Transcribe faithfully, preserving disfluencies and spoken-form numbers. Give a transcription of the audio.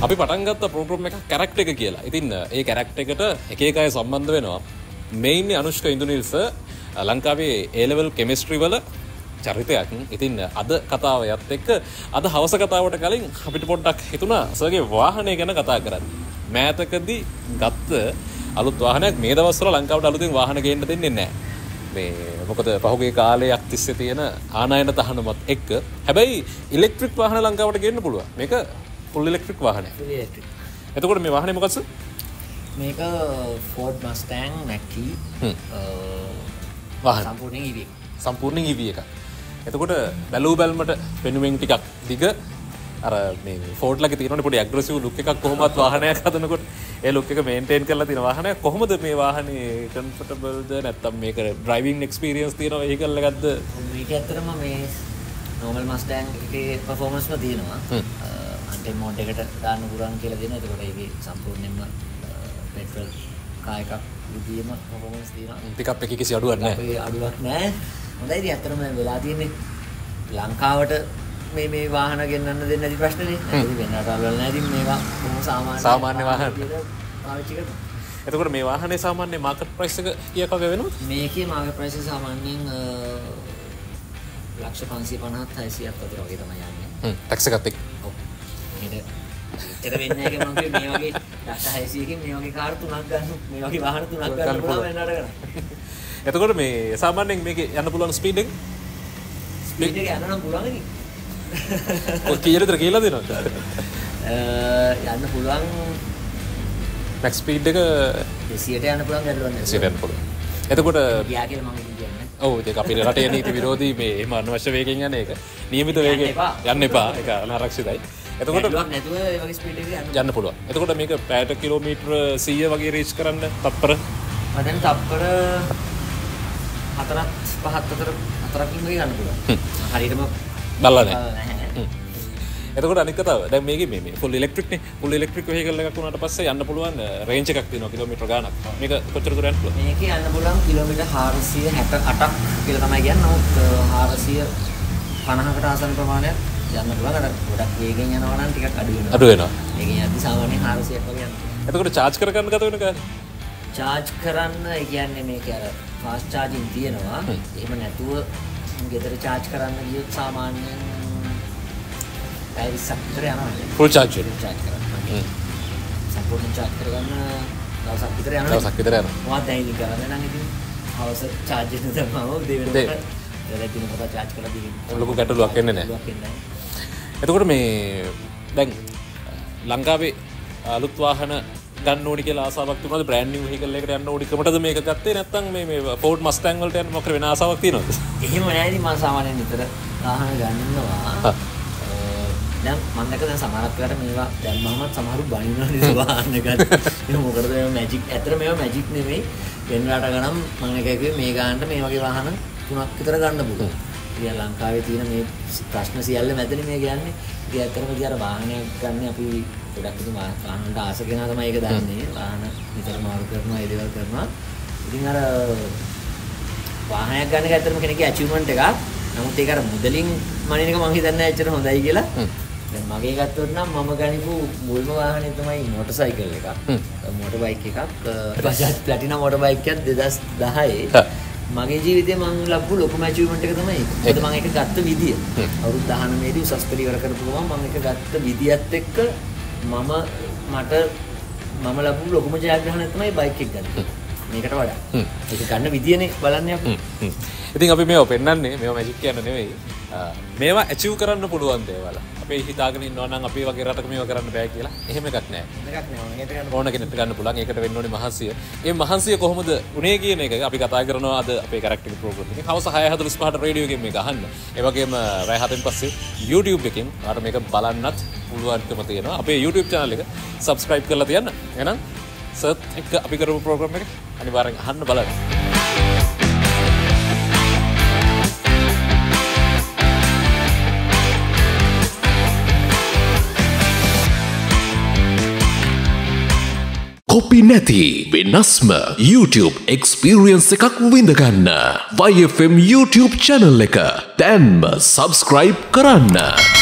අපි පටන් ගත්ත ප්‍රෝග්‍රෑම් එක කැරක්ටර් එක කියලා. ඉතින් ඒ කැරක්ටර් එකට එක එක අය සම්බන්ධ වෙනවා. මේ ඉන්නේ අනුෂ්ක ඉන්දුනිල් සර් ලංකාවේ A level chemistry වල චරිතයක්. ඉතින් අද කතාව යත් එක්ක අද හවස කතාවට කලින් අපිට පොඩ්ඩක් හිතුණා සර්ගේ වාහනය ගැන කතා කරන්න. මෑතකදී ගත්ත අලුත් වාහනයක් මේ දවස්වල ලංකාවට අලුතින් වාහන ගේන්න දෙන්නේ නැහැ. මේ මොකද පහුගිය කාලයක් තිස්සේ තියෙන ආනයන තහනමත් එක්ක. හැබැයි ඉලෙක්ට්‍රික් වාහන ලංකාවට ගේන්න පුළුවන්. මේක ෆුල් ඉලෙක්ට්‍රික් වාහනයක්. Full electric. එතකොට මේ වාහනේ මොකක්ද? මේක Ford Mustang Mach-E වාහන. සම්පූර්ණයෙන් E V. සම්පූර්ණයෙන් E V එකක්. එතකොට බැලූ බැල්මට පෙනුමෙන් ටිකක් දිග අර මේ Ford ලගේ තියෙනනේ පොඩි ඇග්‍රෙසිව් ලුක් එකක් කොහොමවත් වාහනයක් හදනකොට ඒ ලුක් එක මේන්ටේන් කරලා තියෙන වාහනයක්. කොහොමද මේ වාහනේ කම්ෆර්ටබල්ද නැත්නම් මේක ඩ්‍රයිවිං එක්ස්පීරියන්ස් තියෙන වෙහිකල් එකක්ද? මේක ඇත්තටම මේ normal Mustang එකේ performance ම තියෙනවා. අන්ටෙන් මෝඩ් එකට දාන්න පුළුවන් කියලා දෙනවා. එතකොට ඒකේ සම්පූර්ණයෙන්ම පෙට්‍රල් කාර් එකක් විදියම performance තියෙනවා. පිකප් එකේ කිසි අඩුවක් නැහැ. අපේ අඩුවක් නැහැ. හොඳයි ඉතින් ඇත්තටම වෙලා තියෙන්නේ ලංකාවට මේ මේ වාහන ගෙන්නන්න දෙන්නේ නැති ප්‍රශ්නනේ. ඉතින් වෙන රටවල් වල නැහැ. ඉතින් මේවා බොහොම සාමාන්‍ය සාමාන්‍ය වාහන. පාවිච්චි කරනවා. එතකොට මේ වාහනේ සාමාන්‍ය මාකට් ප්‍රයිස් එක කීයක් වගේ වෙනවද? මේකේ මාකට් ප්‍රයිස් එක සාමාන්‍යයෙන් ලක්ෂ පන්සිය පනහත් හයසියක් අතර වගේ තමයි යන්නේ. හ්ම් ටැක්ස් එකත් එක්ක. ඔව්. මේක එතන වෙන්නේ නැහැ කියලා මම කිව්වේ මේ වගේ ලක්ෂ හයසියකින් මේ වගේ කාර් තුනක් ගන්න මේ වගේ වාහන තුනක් ගන්න පුළුවන් වෙන රටකට. එතකොට මේ සාමාන්‍යයෙන් මේකේ යන්න පුළුවන් ස්පීඩ් එක ස්පීඩ් එක යන්න නම් පුළුවන් ඉතින්. කොයි කීයටද කියලා දෙනවද? යන්න පුළුවන් මැක්ස් ස්පීඩ් එක දෙසියට යන්න පුළුවන් ගැටලුවක් නැහැ. දෙසියට යන්න පුළුවන්. එතකොට ගියා කියලා මම කියන්නේ. ඔව් ඒක අපේ රටේ නීති විරෝධී මේ එහෙම අනවශ්‍ය වේගෙන් යන එක. නියමිත වේගයෙන් යන්න එපා. ඒක අනාරක්ෂිතයි. එතකොට ගැටලුවක් නැතුව ඒ වගේ ස්පීඩ් එකක යන්න යන්න පුළුවන්. එතකොට මේක පැයට කිලෝමීටර සීය වගේ රීච් කරන්න තප්පර මම දැන් තප්පර හතරක් පහක් අතර හතරකින් වගේ යන්න පුළුවන්. හරියටම බලලා නැහැ. එතකොට අනිත් කතාව දැන් මේකේ මේ මේ ෆුල් ඉලෙක්ට්‍රික් නේ ෆුල් ඉලෙක්ට්‍රික් වෙහිකල් එකක් වුණාට පස්සේ යන්න පුළුවන් රේන්ජ් එකක් තියෙනවා කිලෝමීටර ගාණක්. මේක කොච්චර දුර යන්න පුළුවන්? මේකේ යන්න පුළුවන් කිලෝමීටර් හාරසිය හැට අටක් කියලා තමයි කියන්නේ. නමුත් හාරසිය පනහකට ආසන්න ප්‍රමාණයක් යන්න පුළුවන්. අර ගොඩක් වේගෙන් යනවා නම් ටිකක් අඩු වෙනවා. අඩු වෙනවා. මේකෙන් යද්දි සාමාන්‍යයෙන් හාරසියක් වගේ යනවා. එතකොට charge කර ගන්න ගත වෙන කාලේ? charge කරන්න ඒ කියන්නේ මේකේ අර fast charging තියෙනවා. එහෙම නැතුව ගෙදර charge කරන්න ගියොත් සාමාන්‍යයෙන් පැය විස්සක් විතර යනවා. full charge full charge කරන්න. සම්පූර්ණ charge කරගන්න දවසක් විතර යනවා. දවසක් විතර යනවා. මොකක්ද දැන් කරන්නේ නම් ඉතින් හවස charge එක දැම්මම උදේ වෙනකොට දැන් දින කොට charge කරලා දිගින් ලොකු ගැටලුවක් එන්නේ නැහැ. එතකොට මේ දැන් ලංකාවේ අලුත් වාහන ගන්න ඕනි කියලා ආසාවක් තිබුණාද? බ්‍රෑන්ඩ් නිව් වෙහිකල් එකකට යන්න ඕනි කමටද මේක ගත්තේ නැත්නම් මේ මේ Ford Mustang වලට යන්න මොකද වෙන ආසාවක් තියෙනවද? එහෙම නැහැ ඉතින් මම සාමාන්‍යයෙන් විතර වාහන ගන්නවා. දැන් මම දැක්ක දැන් සමහරක් වෙලාවට මේවා දැම්මම සමහරු බනිනවා නේද වාහන ගන්න. ඒක මොකටද මේ මැජික්? ඇත්තට මේවා මැජික් නෙමෙයි. වෙන රටක නම් මම එක කිව්වේ මේ ගානට මේ වගේ වාහන තුනක් විතර ගන්න පුළුවන්. ඉතින් ලංකාවේ තියෙන මේ ප්‍රශ්න සියල්ල මැදනේ මේ කියන්නේ. ඉතින් ඇත්තටම ඉතින් අර වාහනයක් ගන්න අපි ගොඩක් ඉතින් වාහනට ආස කෙනා තමයි ඒක දන්නේ. වාහන විතර මාරු කරනවා, ඒ දේවල් කරනවා. ඉතින් අර වාහනයක් ගන්න එක ඇත්තටම කෙනෙක්ගේ අචීව්මන්ට් එකක්. නමුත් ඒක අර මුදලින් මනින එක මම හිතන්නේ ඇත්තට හොඳයි කියලා. දැන් මගේ ගත්තොත් නම් මම ගනිපු මුල්ම වාහනේ තමයි මොටර් සයිකල් එකක්. මොටර් බයික් එකක්. බජාජ් ප්ලැටිනම් මොටර් බයික් එකක් දෙදහස් දහයේ. මගේ ජීවිතේ මම ලැබපු ලොකුම අචීව්මන්ට් එක තමයි ඒක. මොකද මම ඒක ගත්ත විදිය. අවුරුදු දහනවයේ දී උසස් පෙළ ඉවර කරපු ගමන් මම ඒක ගත්ත විදියත් එක්ක මම මට මම ලැබපු ලොකුම ජයග්‍රහණය තමයි බයික් එක ගන්න. මේකට වඩා. ඒක ගන්න විදියනේ බලන්නේ අපි. ඉතින් අපි මේව පෙන්නන්නේ මේව මැජික් කියන්න නෙවෙයි. මේවා ඇචීව් කරන්න පුළුවන් දේවල්. අපි හිතාගෙන ඉන්නවා නම් අපි වගේ රටක මේව කරන්න බෑ කියලා. එහෙම එකක් නෑ. එකක් නෑ. ඒකට ගන්න ඕන කෙනෙක්ට ගන්න පුළුවන්. ඒකට වෙන්න ඕනේ මහන්සිය. ඒ මහන්සිය කොහොමද උනේ කියන එක අපි කතා කරනවා අද අපේ කැරක්ටර් ප්‍රෝග්‍රෑම් එකේ. හවස හය හතළිස් පහට රේඩියෝ එකෙන් මේක අහන්න. ඒ වගේම රාය හතෙන් පස්සේ YouTube එකෙන් ඔයාලට මේක බලන්නත් පුළුවන්කම තියෙනවා. අපේ YouTube channel එක subscribe කරලා තියන්න. එහෙනම් සර්ත් එක්ක අපි කරපු ප්‍රෝග්‍රෑම් එක අනිවාර්යෙන් අහන්න බලන්න. කොපි නැති වෙනස්ම YouTube experience එකක් විඳගන්න. Y F M YouTube channel එක දැන්ම subscribe කරන්න.